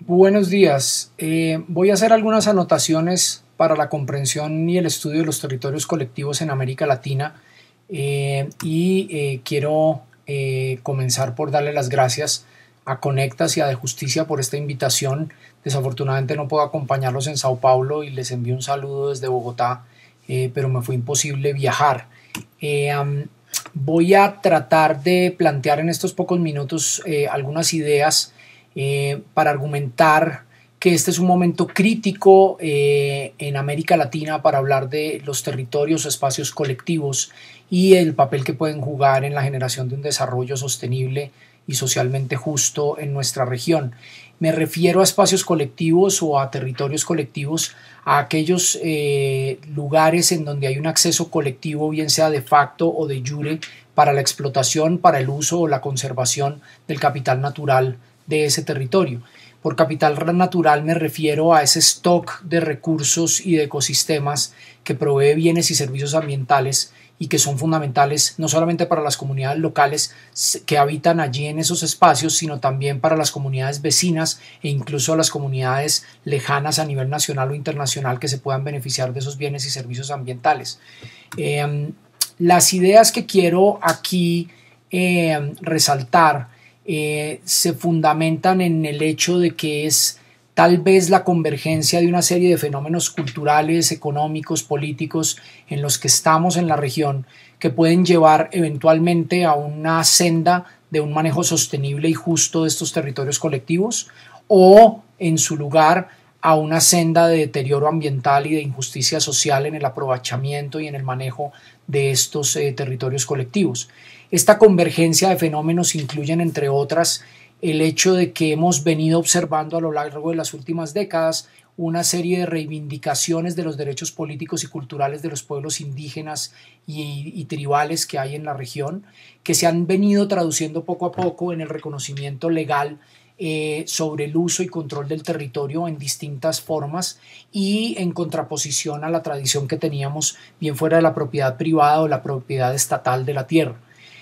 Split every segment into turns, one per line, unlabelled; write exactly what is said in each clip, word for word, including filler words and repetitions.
Buenos días. Eh, voy a hacer algunas anotaciones para la comprensión y el estudio de los territorios colectivos en América Latina eh, y eh, quiero eh, comenzar por darle las gracias a Conectas y a De Justicia por esta invitación. Desafortunadamente no puedo acompañarlos en Sao Paulo y les envío un saludo desde Bogotá, eh, pero me fue imposible viajar. Eh, um, voy a tratar de plantear en estos pocos minutos eh, algunas ideas eh, para argumentar que este es un momento crítico eh, en América Latina para hablar de los territorios o espacios colectivos y el papel que pueden jugar en la generación de un desarrollo sostenible y socialmente justo en nuestra región. Me refiero a espacios colectivos o a territorios colectivos, a aquellos eh, lugares en donde hay un acceso colectivo, bien sea de facto o de jure, para la explotación, para el uso o la conservación del capital natural de ese territorio. Por capital natural me refiero a ese stock de recursos y de ecosistemas que provee bienes y servicios ambientales y que son fundamentales no solamente para las comunidades locales que habitan allí en esos espacios, sino también para las comunidades vecinas e incluso las comunidades lejanas a nivel nacional o internacional que se puedan beneficiar de esos bienes y servicios ambientales. Eh, las ideas que quiero aquí eh, resaltar Eh, se fundamentan en el hecho de que es tal vez la convergencia de una serie de fenómenos culturales, económicos, políticos en los que estamos en la región que pueden llevar eventualmente a una senda de un manejo sostenible y justo de estos territorios colectivos o en su lugar a una senda de deterioro ambiental y de injusticia social en el aprovechamiento y en el manejo de estos eh, territorios colectivos. Esta convergencia de fenómenos incluyen, entre otras, el hecho de que hemos venido observando a lo largo de las últimas décadas una serie de reivindicaciones de los derechos políticos y culturales de los pueblos indígenas y, y tribales que hay en la región, que se han venido traduciendo poco a poco en el reconocimiento legal Eh, sobre el uso y control del territorio en distintas formas y en contraposición a la tradición que teníamos bien fuera de la propiedad privada o la propiedad estatal de la tierra.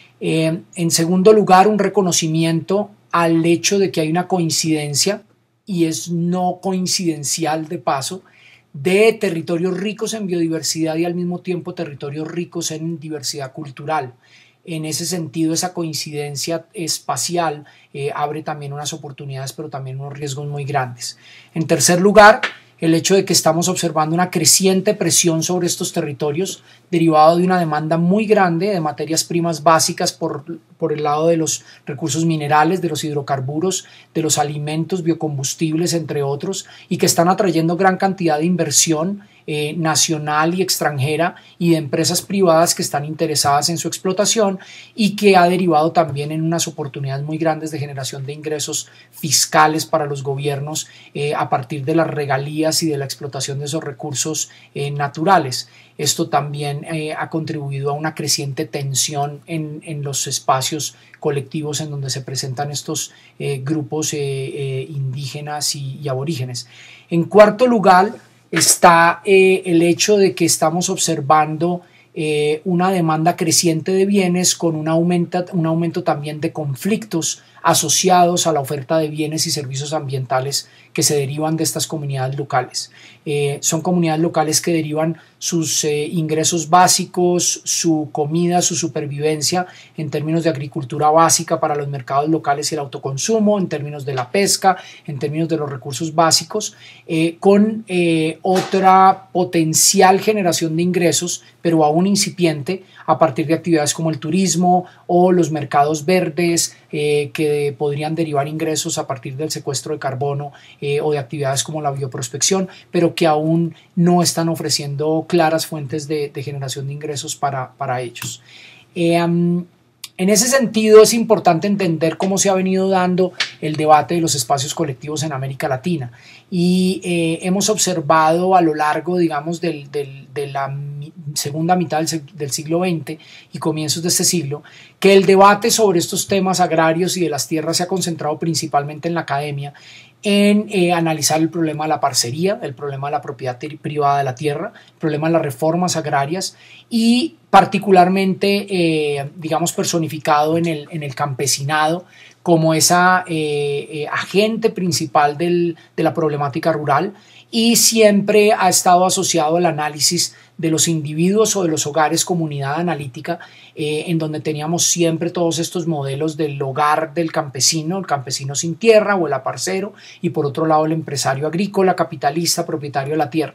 Eh, en segundo lugar, un reconocimiento al hecho de que hay una coincidencia, y es no coincidencial de paso, de territorios ricos en biodiversidad y al mismo tiempo territorios ricos en diversidad cultural. En ese sentido, esa coincidencia espacial eh, abre también unas oportunidades, pero también unos riesgos muy grandes. En tercer lugar, el hecho de que estamos observando una creciente presión sobre estos territorios derivado de una demanda muy grande de materias primas básicas por, por el lado de los recursos minerales, de los hidrocarburos, de los alimentos, biocombustibles, entre otros, y que están atrayendo gran cantidad de inversión Eh, nacional y extranjera y de empresas privadas que están interesadas en su explotación y que ha derivado también en unas oportunidades muy grandes de generación de ingresos fiscales para los gobiernos eh, a partir de las regalías y de la explotación de esos recursos eh, naturales. Esto también eh, ha contribuido a una creciente tensión en, en los espacios colectivos en donde se presentan estos eh, grupos eh, eh, indígenas y, y aborígenes. En cuarto lugar, está eh, el hecho de que estamos observando eh, una demanda creciente de bienes con un aumento, un aumento también de conflictos asociados a la oferta de bienes y servicios ambientales que se derivan de estas comunidades locales. Eh, son comunidades locales que derivan sus eh, ingresos básicos, su comida, su supervivencia en términos de agricultura básica para los mercados locales y el autoconsumo, en términos de la pesca, en términos de los recursos básicos, eh, con eh, otra potencial generación de ingresos, pero aún incipiente, a partir de actividades como el turismo o los mercados verdes eh, que podrían derivar ingresos a partir del secuestro de carbono eh, o de actividades como la bioprospección, pero que aún no están ofreciendo claras fuentes de, de generación de ingresos para, para ellos. Eh, um, En ese sentido, es importante entender cómo se ha venido dando el debate de los espacios colectivos en América Latina y eh, hemos observado a lo largo, digamos, del, del, de la segunda mitad del, del siglo veinte y comienzos de este siglo, que el debate sobre estos temas agrarios y de las tierras se ha concentrado principalmente en la academia en eh, analizar el problema de la parcería, el problema de la propiedad privada de la tierra, el problema de las reformas agrarias y particularmente, eh, digamos, personificado en el, en el campesinado como esa eh, eh, agente principal del, de la problemática rural, y siempre ha estado asociado al análisis de los individuos o de los hogares, comunidad analítica, eh, en donde teníamos siempre todos estos modelos del hogar del campesino, el campesino sin tierra o el aparcero, y por otro lado el empresario agrícola, capitalista, propietario de la tierra.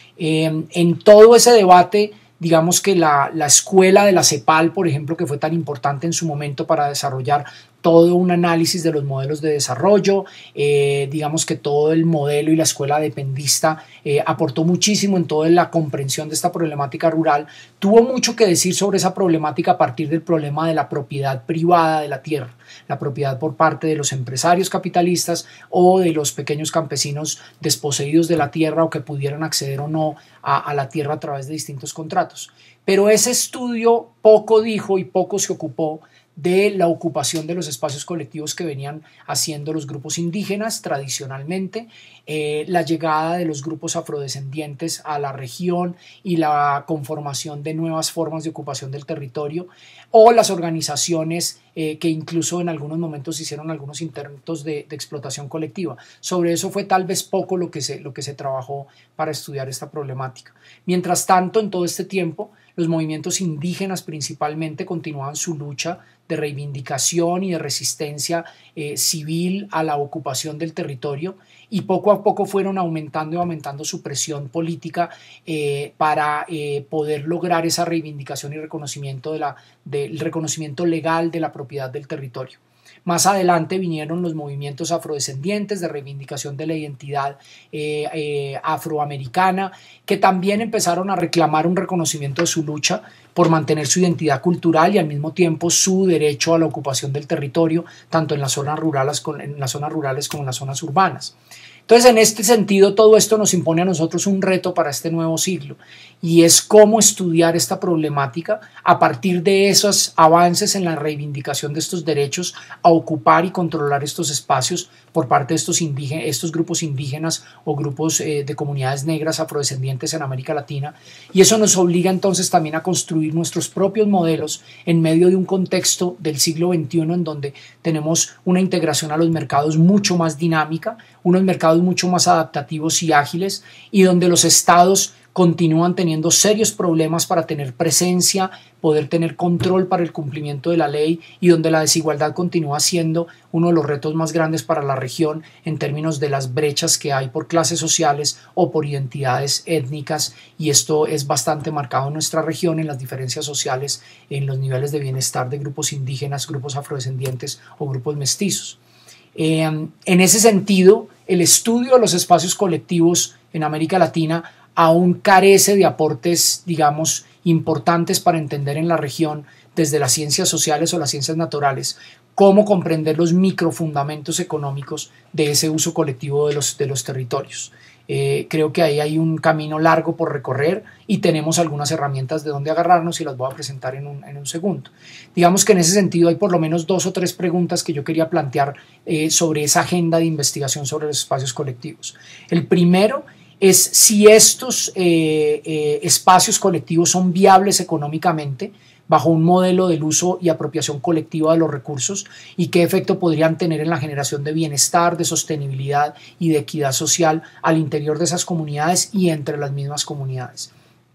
Eh, en todo ese debate, digamos que la, la escuela de la CEPAL, por ejemplo, que fue tan importante en su momento para desarrollar todo un análisis de los modelos de desarrollo, eh, digamos que todo el modelo y la escuela dependista eh, aportó muchísimo en toda la comprensión de esta problemática rural, tuvo mucho que decir sobre esa problemática a partir del problema de la propiedad privada de la tierra, la propiedad por parte de los empresarios capitalistas o de los pequeños campesinos desposeídos de la tierra o que pudieran acceder o no a, a la tierra a través de distintos contratos. Pero ese estudio poco dijo y poco se ocupó de la ocupación de los espacios colectivos que venían haciendo los grupos indígenas tradicionalmente, eh, la llegada de los grupos afrodescendientes a la región y la conformación de nuevas formas de ocupación del territorio, o las organizaciones eh, que incluso en algunos momentos hicieron algunos intentos de, de explotación colectiva. Sobre eso fue tal vez poco lo que, se, lo que se trabajó para estudiar esta problemática. Mientras tanto, en todo este tiempo, los movimientos indígenas principalmente continuaban su lucha de reivindicación y de resistencia eh, civil a la ocupación del territorio, y poco a poco fueron aumentando y aumentando su presión política eh, para eh, poder lograr esa reivindicación y reconocimiento de la, del reconocimiento legal de la propiedad del territorio. Más adelante vinieron los movimientos afrodescendientes de reivindicación de la identidad eh, eh, afroamericana, que también empezaron a reclamar un reconocimiento de su lucha por mantener su identidad cultural y al mismo tiempo su derecho a la ocupación del territorio, tanto en las zonas rurales, en las zonas rurales como en las zonas urbanas. Entonces, en este sentido, todo esto nos impone a nosotros un reto para este nuevo siglo, y es cómo estudiar esta problemática a partir de esos avances en la reivindicación de estos derechos a ocupar y controlar estos espacios por parte de estos, indígenas, estos grupos indígenas o grupos eh, de comunidades negras afrodescendientes en América Latina. Y eso nos obliga entonces también a construir nuestros propios modelos en medio de un contexto del siglo veintiuno en donde tenemos una integración a los mercados mucho más dinámica, unos mercados mucho más adaptativos y ágiles, y donde los estados continúan teniendo serios problemas para tener presencia, poder tener control para el cumplimiento de la ley, y donde la desigualdad continúa siendo uno de los retos más grandes para la región en términos de las brechas que hay por clases sociales o por identidades étnicas, y esto es bastante marcado en nuestra región en las diferencias sociales, en los niveles de bienestar de grupos indígenas, grupos afrodescendientes o grupos mestizos. Eh, en ese sentido, el estudio de los espacios colectivos en América Latina aún carece de aportes, digamos, importantes para entender en la región, desde las ciencias sociales o las ciencias naturales, cómo comprender los microfundamentos económicos de ese uso colectivo de los, de los territorios. Eh, creo que ahí hay un camino largo por recorrer y tenemos algunas herramientas de donde agarrarnos, y las voy a presentar en un, en un segundo. Digamos que en ese sentido hay por lo menos dos o tres preguntas que yo quería plantear eh, sobre esa agenda de investigación sobre los espacios colectivos. El primero es si estos eh, eh, espacios colectivos son viables económicamente bajo un modelo del uso y apropiación colectiva de los recursos, y qué efecto podrían tener en la generación de bienestar, de sostenibilidad y de equidad social al interior de esas comunidades y entre las mismas comunidades.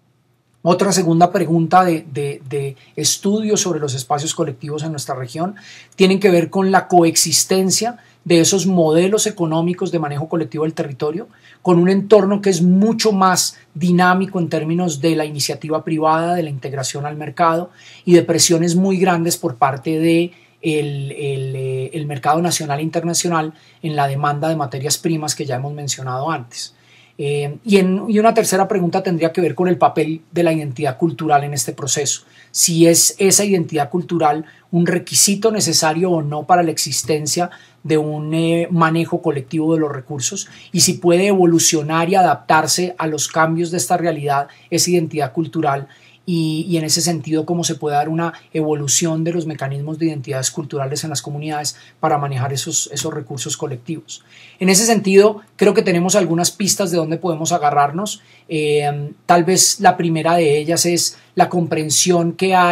Otra segunda pregunta de, de, de estudio sobre los espacios colectivos en nuestra región tienen que ver con la coexistencia de esos modelos económicos de manejo colectivo del territorio con un entorno que es mucho más dinámico en términos de la iniciativa privada, de la integración al mercado y de presiones muy grandes por parte de el, el, el mercado nacional e internacional en la demanda de materias primas que ya hemos mencionado antes. Eh, y, en, y una tercera pregunta tendría que ver con el papel de la identidad cultural en este proceso. Si es esa identidad cultural un requisito necesario o no para la existencia de un eh, manejo colectivo de los recursos, y si puede evolucionar y adaptarse a los cambios de esta realidad esa identidad cultural, y, y en ese sentido cómo se puede dar una evolución de los mecanismos de identidades culturales en las comunidades para manejar esos, esos recursos colectivos. En ese sentido, creo que tenemos algunas pistas de dónde podemos agarrarnos. Eh, tal vez la primera de ellas es la comprensión que hay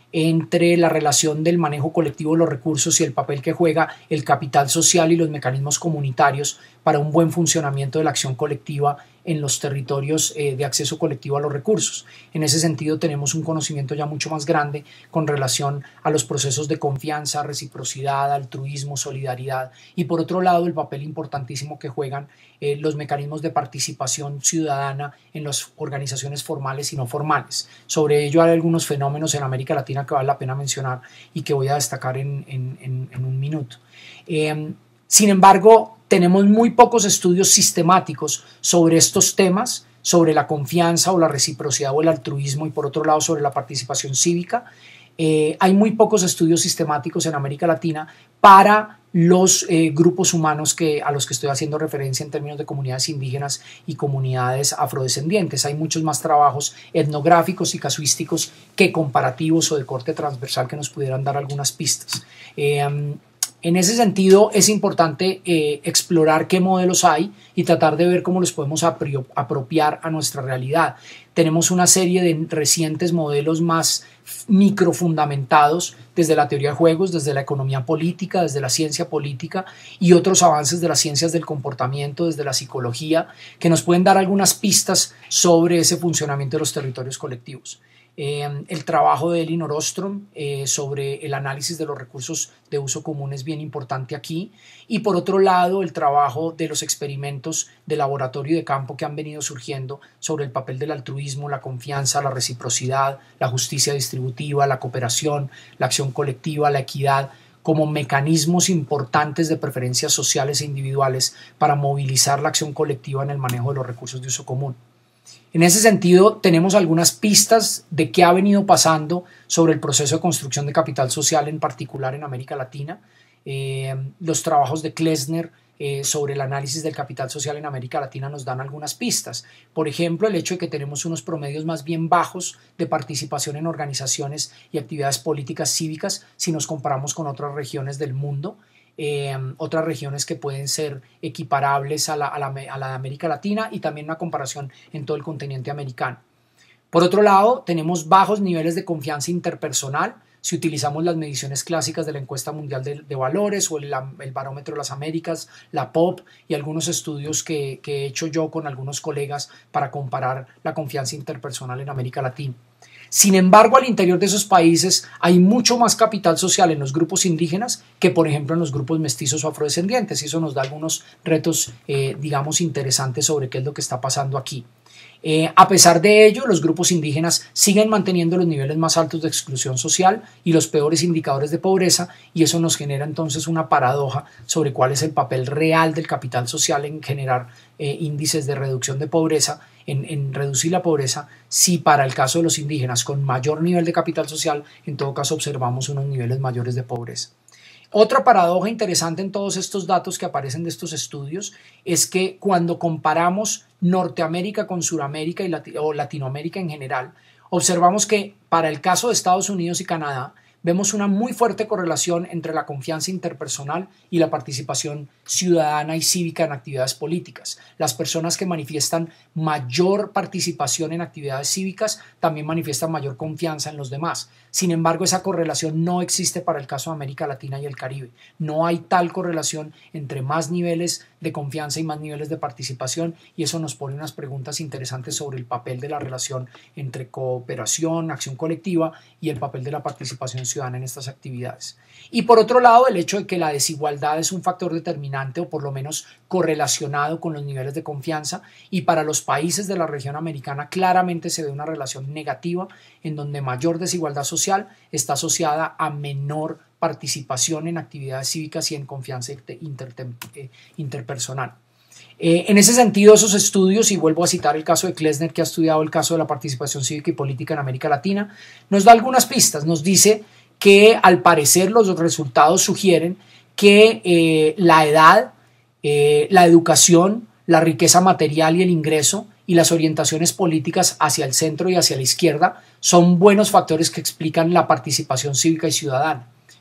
entre la relación del manejo colectivo de los recursos y el papel que juega el capital social y los mecanismos comunitarios para un buen funcionamiento de la acción colectiva en los territorios eh, de acceso colectivo a los recursos. En ese sentido, tenemos un conocimiento ya mucho más grande con relación a los procesos de confianza, reciprocidad, altruismo, solidaridad y, por otro lado, el papel importantísimo que juegan eh, los mecanismos de participación ciudadana en las organizaciones formales y no formales. Sobre ello hay algunos fenómenos en América Latina que vale la pena mencionar y que voy a destacar en, en, en, en un minuto. Eh, sin embargo, tenemos muy pocos estudios sistemáticos sobre estos temas, sobre la confianza o la reciprocidad o el altruismo y, por otro lado, sobre la participación cívica. Eh, hay muy pocos estudios sistemáticos en América Latina para los eh, grupos humanos que, a los que estoy haciendo referencia en términos de comunidades indígenas y comunidades afrodescendientes. Hay muchos más trabajos etnográficos y casuísticos que comparativos o de corte transversal que nos pudieran dar algunas pistas. Eh, En ese sentido, es importante eh, explorar qué modelos hay y tratar de ver cómo los podemos apropiar a nuestra realidad. Tenemos una serie de recientes modelos más microfundamentados desde la teoría de juegos, desde la economía política, desde la ciencia política y otros avances de las ciencias del comportamiento, desde la psicología, que nos pueden dar algunas pistas sobre ese funcionamiento de los territorios colectivos. Eh, el trabajo de Elinor Ostrom eh, sobre el análisis de los recursos de uso común es bien importante aquí, y por otro lado el trabajo de los experimentos de laboratorio y de campo que han venido surgiendo sobre el papel del altruismo, la confianza, la reciprocidad, la justicia distributiva, la cooperación, la acción colectiva, la equidad como mecanismos importantes de preferencias sociales e individuales para movilizar la acción colectiva en el manejo de los recursos de uso común. En ese sentido, tenemos algunas pistas de qué ha venido pasando sobre el proceso de construcción de capital social, en particular en América Latina. Eh, los trabajos de Klesner eh, sobre el análisis del capital social en América Latina nos dan algunas pistas. Por ejemplo, el hecho de que tenemos unos promedios más bien bajos de participación en organizaciones y actividades políticas cívicas si nos comparamos con otras regiones del mundo. Eh, otras regiones que pueden ser equiparables a la, a, la, a la de América Latina, y también una comparación en todo el continente americano. Por otro lado, tenemos bajos niveles de confianza interpersonal si utilizamos las mediciones clásicas de la encuesta mundial de, de valores o el, el barómetro de las Américas, la P O P, y algunos estudios que, que he hecho yo con algunos colegas para comparar la confianza interpersonal en América Latina. Sin embargo, al interior de esos países hay mucho más capital social en los grupos indígenas que, por ejemplo, en los grupos mestizos o afrodescendientes, y eso nos da algunos retos, eh, digamos, interesantes sobre qué es lo que está pasando aquí. Eh, a pesar de ello, los grupos indígenas siguen manteniendo los niveles más altos de exclusión social y los peores indicadores de pobreza, y eso nos genera entonces una paradoja sobre cuál es el papel real del capital social en generar eh, índices de reducción de pobreza, en, en reducir la pobreza, si para el caso de los indígenas con mayor nivel de capital social, en todo caso observamos unos niveles mayores de pobreza. Otra paradoja interesante en todos estos datos que aparecen de estos estudios es que cuando comparamos Norteamérica con Suramérica y Lati- o Latinoamérica en general, observamos que para el caso de Estados Unidos y Canadá vemos una muy fuerte correlación entre la confianza interpersonal y la participación ciudadana y cívica en actividades políticas. Las personas que manifiestan mayor participación en actividades cívicas también manifiestan mayor confianza en los demás. Sin embargo, esa correlación no existe para el caso de América Latina y el Caribe. No hay tal correlación entre más niveles de confianza y más niveles de participación, y eso nos pone unas preguntas interesantes sobre el papel de la relación entre cooperación, acción colectiva y el papel de la participación ciudadana en estas actividades. Y por otro lado, el hecho de que la desigualdad es un factor determinante o por lo menos correlacionado con los niveles de confianza, y para los países de la región americana claramente se ve una relación negativa en donde mayor desigualdad social está asociada a menor participación en actividades cívicas y en confianza inter, eh, interpersonal. Eh, en ese sentido, esos estudios, y vuelvo a citar el caso de Klesner, que ha estudiado el caso de la participación cívica y política en América Latina, nos da algunas pistas. Nos dice que al parecer los resultados sugieren que eh, la edad, eh, la educación, la riqueza material y el ingreso y las orientaciones políticas hacia el centro y hacia la izquierda son buenos factores que explican la participación cívica y ciudadana.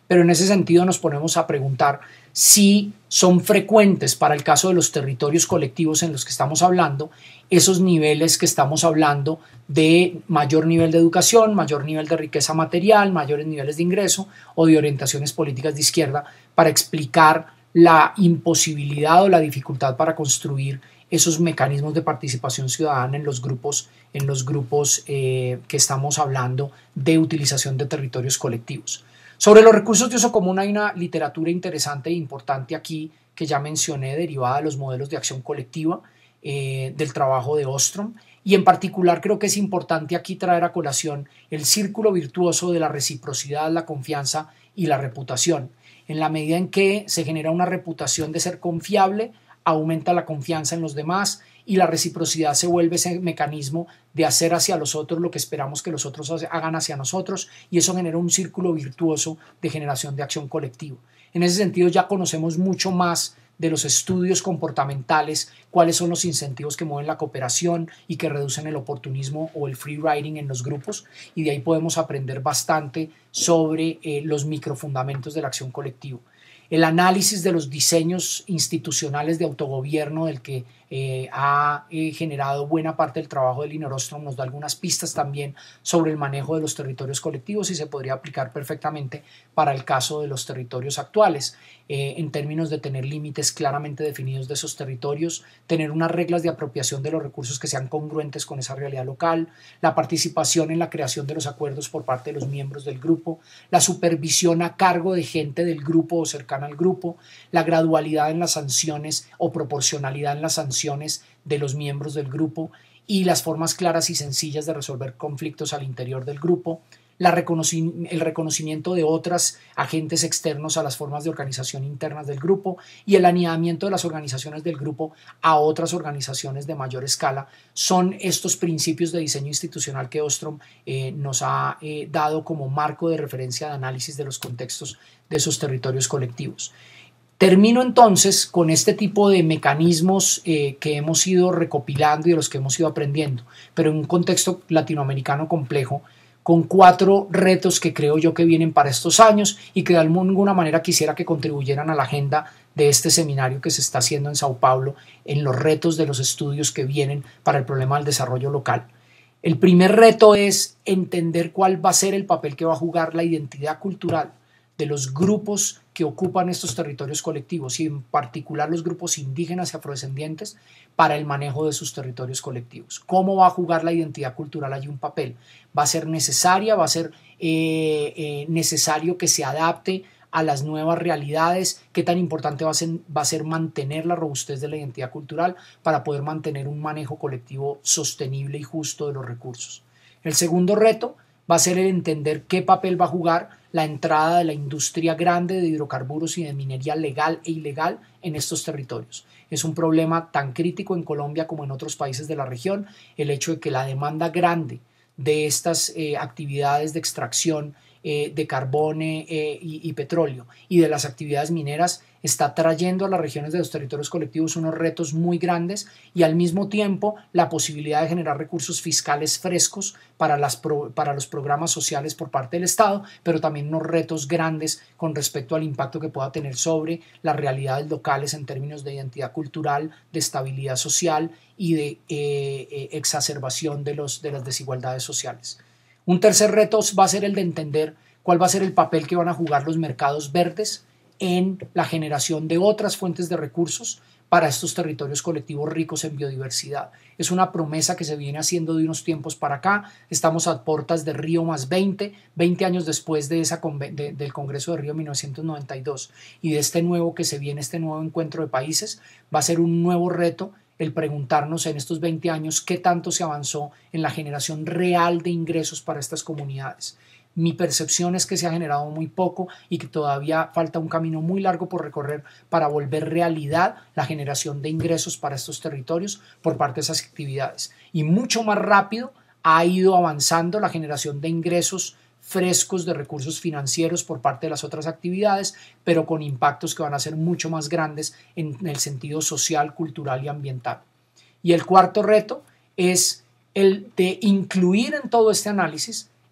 pero en ese sentido nos ponemos a preguntar si son frecuentes para el caso de los territorios colectivos en los que estamos hablando esos niveles que estamos hablando de mayor nivel de educación, mayor nivel de riqueza material, mayores niveles de ingreso o de orientaciones políticas de izquierda, para explicar la imposibilidad o la dificultad para construir esos mecanismos de participación ciudadana en los grupos, en los grupos eh, que estamos hablando de utilización de territorios colectivos. Sobre los recursos de uso común hay una literatura interesante e importante aquí que ya mencioné, derivada de los modelos de acción colectiva eh, del trabajo de Ostrom, y en particular creo que es importante aquí traer a colación el círculo virtuoso de la reciprocidad, la confianza y la reputación. En la medida en que se genera una reputación de ser confiable, aumenta la confianza en los demás y la reciprocidad se vuelve ese mecanismo de hacer hacia los otros lo que esperamos que los otros hagan hacia nosotros, y eso genera un círculo virtuoso de generación de acción colectiva. En ese sentido ya conocemos mucho más de los estudios comportamentales, cuáles son los incentivos que mueven la cooperación y que reducen el oportunismo o el free riding en los grupos, y de ahí podemos aprender bastante sobre eh, los microfundamentos de la acción colectiva. El análisis de los diseños institucionales de autogobierno del que eh, ha eh, generado buena parte del trabajo de Elinor Ostrom nos da algunas pistas también sobre el manejo de los territorios colectivos y se podría aplicar perfectamente para el caso de los territorios actuales, eh, en términos de tener límites claramente definidos de esos territorios, tener unas reglas de apropiación de los recursos que sean congruentes con esa realidad local, la participación en la creación de los acuerdos por parte de los miembros del grupo, la supervisión a cargo de gente del grupo o cercana al grupo, la gradualidad en las sanciones o proporcionalidad en las sanciones de los miembros del grupo y las formas claras y sencillas de resolver conflictos al interior del grupo, la reconoci- el reconocimiento de otros agentes externos a las formas de organización internas del grupo y el aniidamiento de las organizaciones del grupo a otras organizaciones de mayor escala son estos principios de diseño institucional que Ostrom eh, nos ha eh, dado como marco de referencia de análisis de los contextos de esos territorios colectivos. Termino entonces con este tipo de mecanismos eh, que hemos ido recopilando y de los que hemos ido aprendiendo, pero en un contexto latinoamericano complejo, con cuatro retos que creo yo que vienen para estos años y que de alguna manera quisiera que contribuyeran a la agenda de este seminario que se está haciendo en Sao Paulo en los retos de los estudios que vienen para el problema del desarrollo local. El primer reto es entender cuál va a ser el papel que va a jugar la identidad cultural de los grupos que ocupan estos territorios colectivos y en particular los grupos indígenas y afrodescendientes para el manejo de sus territorios colectivos. ¿Cómo va a jugar la identidad cultural allí un papel? ¿Va a ser necesaria? ¿Va a ser eh, eh, necesario que se adapte a las nuevas realidades? ¿Qué tan importante va a ser, va a ser mantener la robustez de la identidad cultural para poder mantener un manejo colectivo sostenible y justo de los recursos? El segundo reto va a ser el entender qué papel va a jugar la entrada de la industria grande de hidrocarburos y de minería legal e ilegal en estos territorios. Es un problema tan crítico en Colombia como en otros países de la región, el hecho de que la demanda grande de estas eh, actividades de extracción eh, de carbón eh, y, y petróleo y de las actividades mineras está trayendo a las regiones de los territorios colectivos unos retos muy grandes y al mismo tiempo la posibilidad de generar recursos fiscales frescos para, las pro, para los programas sociales por parte del Estado, pero también unos retos grandes con respecto al impacto que pueda tener sobre las realidades locales en términos de identidad cultural, de estabilidad social y de eh, eh, exacerbación de, los, de las desigualdades sociales. Un tercer reto va a ser el de entender cuál va a ser el papel que van a jugar los mercados verdes en la generación de otras fuentes de recursos para estos territorios colectivos ricos en biodiversidad. Es una promesa que se viene haciendo de unos tiempos para acá. Estamos a puertas de Río más veinte, veinte años después de esa, de, del Congreso de Río mil novecientos noventa y dos y de este nuevo que se viene, este nuevo encuentro de países. Va a ser un nuevo reto el preguntarnos en estos veinte años qué tanto se avanzó en la generación real de ingresos para estas comunidades. Mi percepción es que se ha generado muy poco y que todavía falta un camino muy largo por recorrer para volver realidad la generación de ingresos para estos territorios por parte de esas actividades. Y mucho más rápido ha ido avanzando la generación de ingresos frescos de recursos financieros por parte de las otras actividades, pero con impactos que van a ser mucho más grandes en el sentido social, cultural y ambiental. Y el cuarto reto es el de incluir en todo este análisis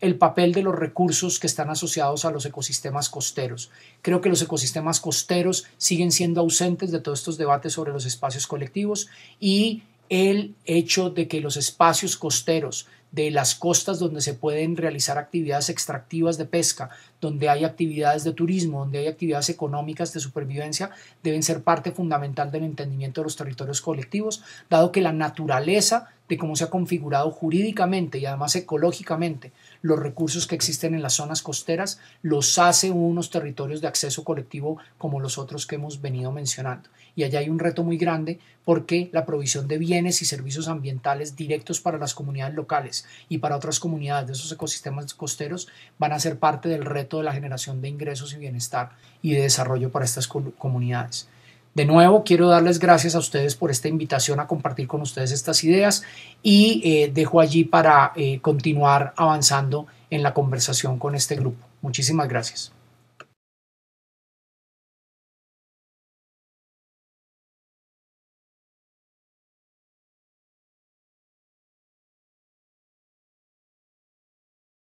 el papel de los recursos que están asociados a los ecosistemas costeros. Creo que los ecosistemas costeros siguen siendo ausentes de todos estos debates sobre los espacios colectivos, y el hecho de que los espacios costeros de las costas donde se pueden realizar actividades extractivas de pesca, donde hay actividades de turismo, donde hay actividades económicas de supervivencia, deben ser parte fundamental del entendimiento de los territorios colectivos, dado que la naturaleza de cómo se ha configurado jurídicamente y además ecológicamente los recursos que existen en las zonas costeras los hace unos territorios de acceso colectivo como los otros que hemos venido mencionando. Y allá hay un reto muy grande, porque la provisión de bienes y servicios ambientales directos para las comunidades locales y para otras comunidades de esos ecosistemas costeros van a ser parte del reto de la generación de ingresos y bienestar y de desarrollo para estas comunidades. De nuevo, quiero darles gracias a ustedes por esta invitación a compartir con ustedes estas ideas, y eh, dejo allí para eh, continuar avanzando en la conversación con este grupo. Muchísimas gracias.